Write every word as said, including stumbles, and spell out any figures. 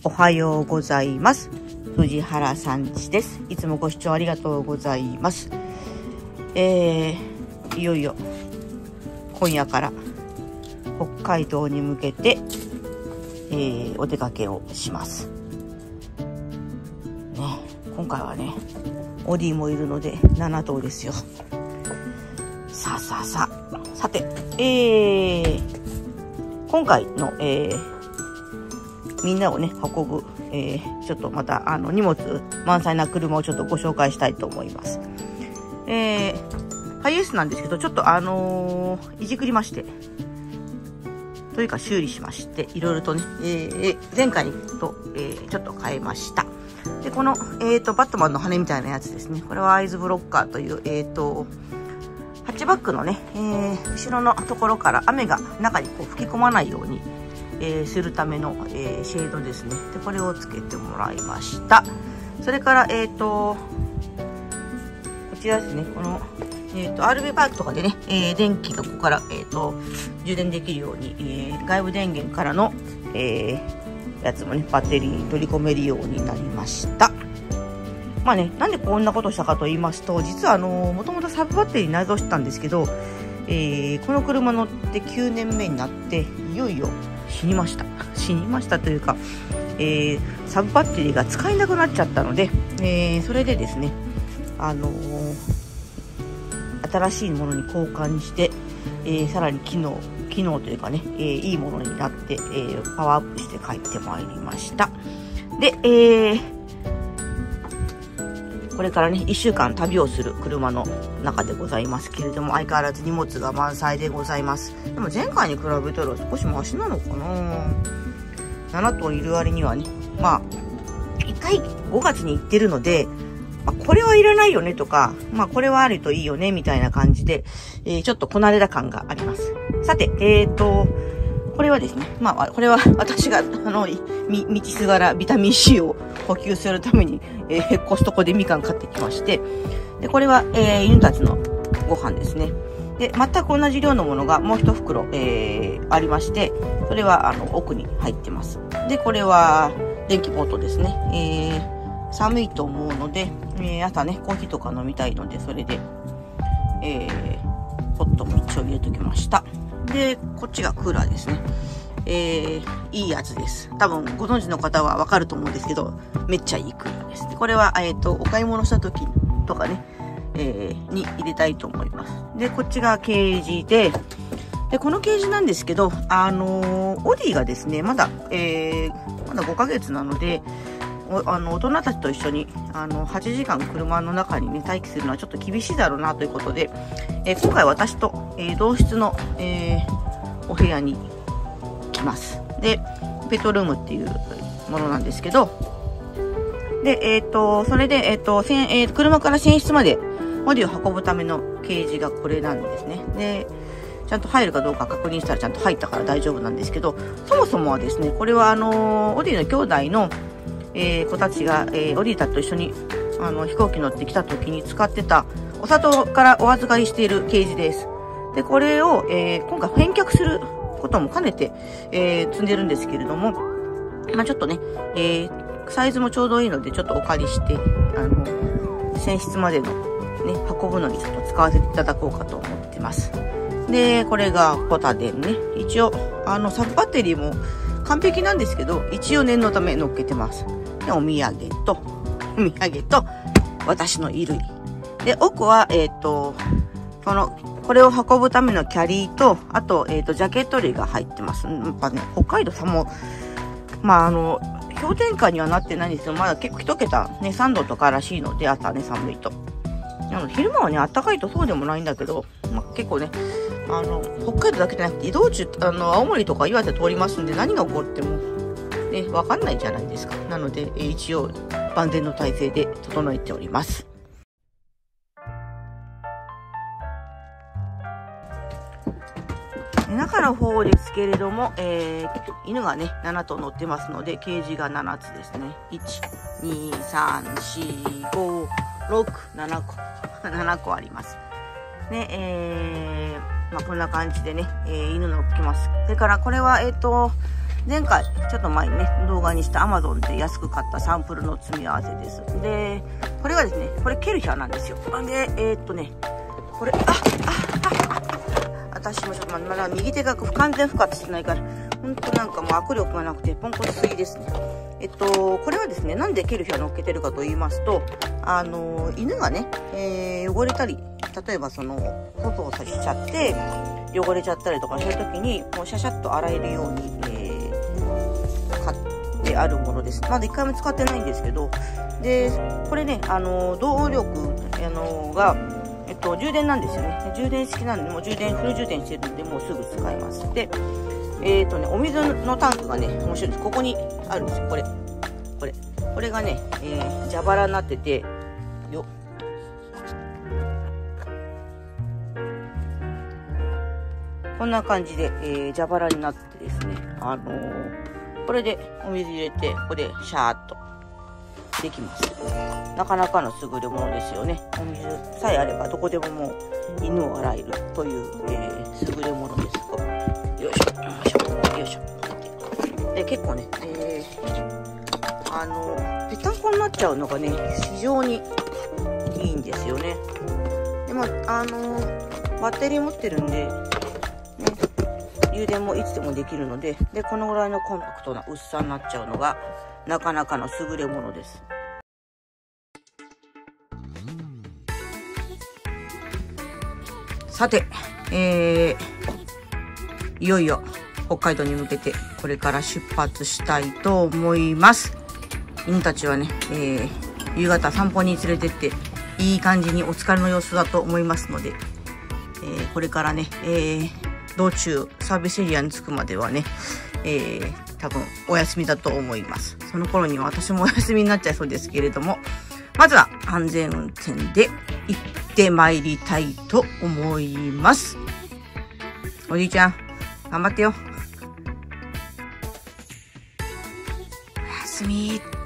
おはようございます。藤原さんちです。いつもご視聴ありがとうございます。えー、いよいよ今夜から北海道に向けて、えー、お出かけをします。ね、今回はね、オディもいるのでなな頭ですよ。さあさあさあ、さて、えー、今回の、えーみんなをね、運ぶ、えー、ちょっとまた、あの、荷物満載な車をちょっとご紹介したいと思います。えー、ハイエースなんですけど、ちょっとあのー、いじくりまして、というか修理しまして、いろいろとね、えー、前回と、えー、ちょっと変えました。で、この、えーと、バットマンの羽みたいなやつですね。これはアイズブロッカーという、えーと、ハッチバックのね、えー、後ろのところから雨が中にこう吹き込まないように、えー、するための、えー、シェードですね。で、これをつけてもらいました。それから、えっと、こちらですね。この、えっと、アールビー パークとかでね、えー、電気がここから、えっと、充電できるように、えー、外部電源からの、えー、やつもね、バッテリーに取り込めるようになりました。まあね、なんでこんなことしたかと言いますと、実はあのー、もともとサブバッテリー内蔵してたんですけど、えー、この車乗ってきゅうねんめになって、いよいよ、死にました死にましたというか、えー、サブバッテリーが使えなくなっちゃったので、えー、それでですね、あのー、新しいものに交換にして、えー、さらに機能機能というかね、えー、いいものになって、えー、パワーアップして帰ってまいりました。で、えー、これからねいっしゅうかん旅をする車の中でございますけれども、相変わらず荷物が満載でございます。でも前回に比べたら少しマシなのかな。なな頭いる割にはね、まあいっかいごがつに行ってるので、まあ、これはいらないよねとか、まあこれはあるといいよねみたいな感じで、えー、ちょっとこなれた感があります。さて、えーとこれはですね、まあこれは私があのみ道すがらビタミン C を補給するために、えー、コストコでみかん買ってきまして、でこれは、えー、犬たちのご飯ですね。で全く同じ量のものがもう一袋、えー、ありまして、それはあの奥に入ってます。でこれは電気ポットですね。えー、寒いと思うので、えー、朝ねコーヒーとか飲みたいので、それで、えー、ポットも一応入れときました。でこっちがクーラーですね。えー、いいやつです。多分ご存知の方はわかると思うんですけど、めっちゃいいクーラーです。でこれは、えーと、お買い物した時とかね、えー、に入れたいと思います。で、こっちがケージで、で、このケージなんですけど、あのー、オディがですね、まだ、えー、まだごかげつなので、おあの、大人たちと一緒に、あの、はちじかん車の中にね、待機するのはちょっと厳しいだろうなということで、えー、今回私と、えー、同室の、えー、お部屋に来ます。で、ペットルームっていうものなんですけど、で、えっと、それで、えっと、せんえー、車から寝室まで、オディを運ぶためのケージがこれなんですね。で、ちゃんと入るかどうか確認したらちゃんと入ったから大丈夫なんですけど、そもそもはですね、これはあの、オディの兄弟の、えー、子たちが、えー、オディたちと一緒に、あの、飛行機乗ってきた時に使ってた、お砂糖からお預かりしているケージです。で、これを、えー、今回返却することも兼ねて、えー、積んでるんですけれども、まあちょっとね、えー、サイズもちょうどいいので、ちょっとお借りして、あの、寝室までのね、運ぶのにちょっと使わせていただこうかと思ってます。で、これがポタでね、一応、あの、サブバッテリーも完璧なんですけど、一応念のため乗っけてます。で、お土産と、お土産と、私の衣類。で、奥は、えっと、この、これを運ぶためのキャリーと、あと、えっと、ジャケット類が入ってます。やっぱね、北海道さも、まあ、あの、氷点下にはなってないんですけど、まだ結構一桁、ね、さんどとからしいので、朝ね、寒いと。なので昼間はね、暖かいとそうでもないんだけど、まあ、結構ね、あの、北海道だけじゃなくて、移動中、あの、青森とか岩手通りますんで、何が起こっても、ね、わかんないじゃないですか。なので、えー、一応、万全の体制で整えております。中の方ですけれども、えー、犬がね、なな頭乗ってますので、ケージがななつですね。いち、に、さん、よん、ご、ろく、ななこ。ななこあります。ね、えー、まあ、こんな感じでね、えー、犬乗っけます。それから、これは、えっと、 前回、ちょっと前にね、動画にした Amazon で安く買ったサンプルの詰め合わせです。で、これがですね、これケルヒャーなんですよ。で、えー、っとね、これ、あ、あ、あ、あ、私もちょっとまだ右手が不完全不活してないから、ほんとなんかもう握力がなくて、ポンコツすぎですね。えっと、これはですね、なんでケルヒャー乗っけてるかと言いますと、あの、犬がね、えー、汚れたり、例えばその、外をさしちゃって、汚れちゃったりとかそういう時に、もうシャシャッと洗えるように、えー、買ってあるものです。まだ一回も使ってないんですけど、で、これね、あの、動力、あの、が、えっと、充電なんですよね。充電式なんで、もう充電、フル充電してるんで、もうすぐ使えます。で、えっとね、お水のタンクがね、面白いです。ここにあるんですよ、これ。これ。これがね、えー、蛇腹になってて、よっ。こんな感じで、えー、蛇腹になってですね、あのー、これでお水入れて、ここでシャーっとできます。なかなかの優れものですよね。お水さえあればどこでももう犬を洗えるという、えー、優れものです。よいしょ、よいしょ、よいしょ。で、結構ね、えー、あの、ぺったんこになっちゃうのがね、非常にいいんですよね。で、まあ、あの、バッテリー持ってるんで、ね、充電もいつでもできるので、で、このぐらいのコンパクトな薄さになっちゃうのが、なかなかの優れものです。さて、えー、いよいよ北海道に向けてこれから出発したいと思います。犬たちはね、えー、夕方散歩に連れてっていい感じにお疲れの様子だと思いますので、えー、これからね、えー、道中サービスエリアに着くまではね、えー、多分お休みだと思います。その頃には私もお休みになっちゃいそうですけれども、まずは安全運転で行ってまいりたいと思います。おじいちゃん、頑張ってよ。おやすみ。